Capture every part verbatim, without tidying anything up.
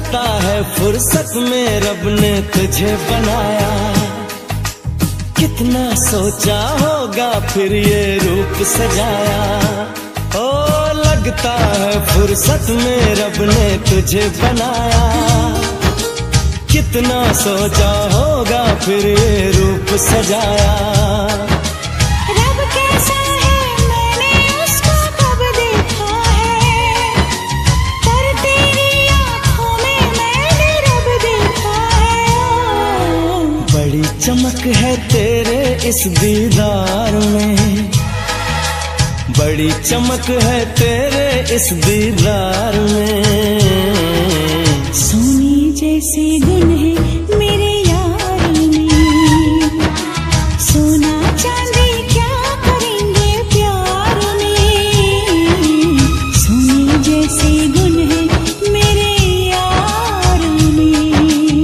लगता है फुर्सत में रब ने तुझे बनाया, कितना सोचा होगा फिर ये रूप सजाया। ओ लगता है फुर्सत में रब ने तुझे बनाया, कितना सोचा होगा फिर ये रूप सजाया। रब कैसा है मैंने उसको कब देखा है, पर तेरी आँखों में मैंने रब देखा है। बड़ी चमक है तेरे इस दीदार में, बड़ी चमक है तेरे इस दीदार में। सोने जैसे गुण है मेरे यार में, सोना चांदी क्या करेंगे प्यार में। सोने जैसे गुण है मेरे यार में।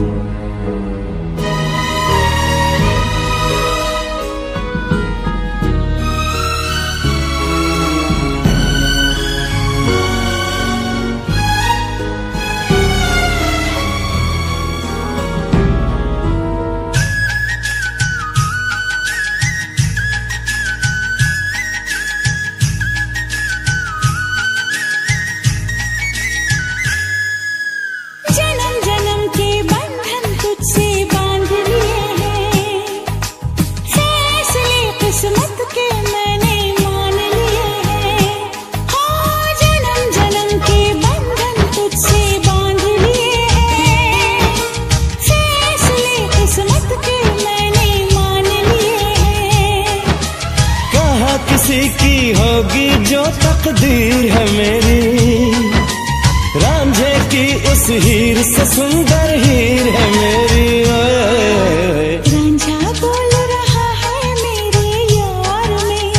जन्म जन्म के बंधन तुझसे बांध लिए हैं, फैसले किस्मत के मैंने मान लिए हैं। हाँ जन्म जन्म के बंधन तुझसे बांध लिए हैं, फैसले किस्मत के मैंने मान लिए हैं। कहा किसी की होगी जो तकदीर है मेरी, रांझे की उस हीर से सुंदर हीर है मेरी। ओए रांझा बोल रहा है मेरे यार में,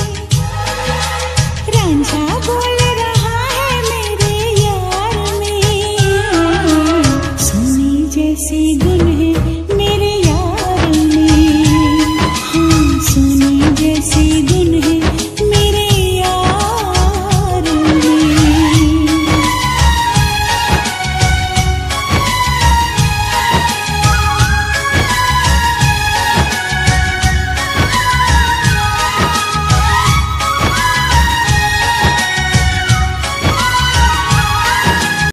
रांझा बोल रहा है मेरे यार में। सोने जैसे गुण है मेरे यार में, हाँ सोने